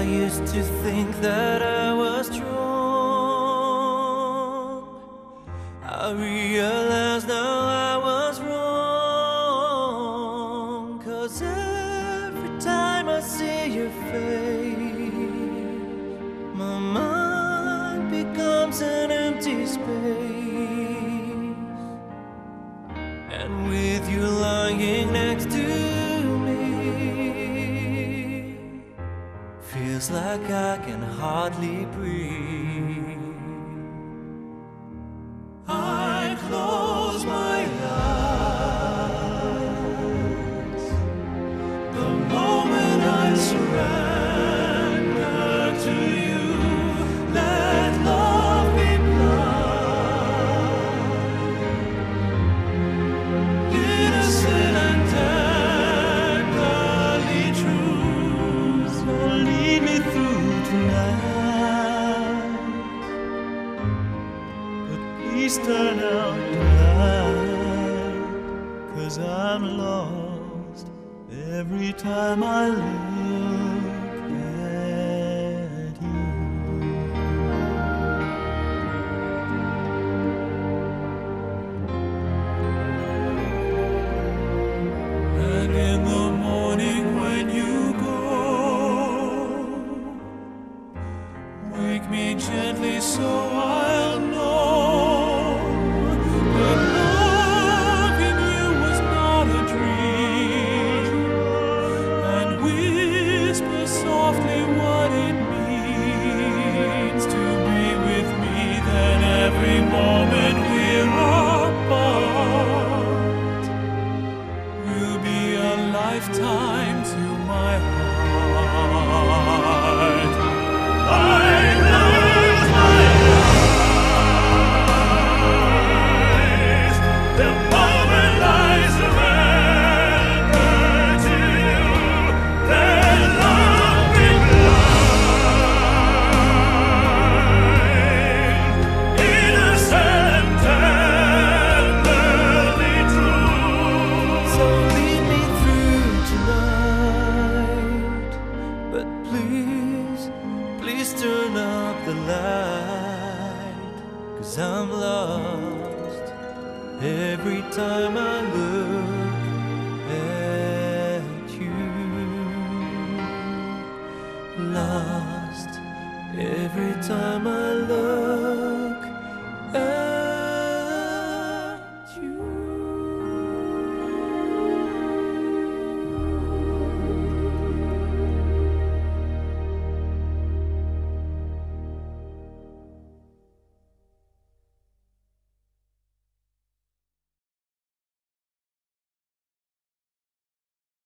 I used to think that I was strong. I realize now I was wrong. 'Cause every time I see your face, my mind becomes an empty space. And with you lying next to me, feels like I can hardly breathe. I close my eyes the moment I surrender to you. Let love be blind, innocent and tenderly true. So lead me through tonight, but please turn out the light, 'cause I'm lost every time I look at you. And in the morning when you go, wake me gently so I'll know that loving you was not a dream, and whisper softly what it means to be with me. Then every moment we're apart will be a lifetime to my heart. I close my eyes the moment I surrender to you. Let love be blind, innocent and tenderly true. So lead me through tonight, but please, please turn up the light, 'cause I'm lost every time I look at you. Lost every time I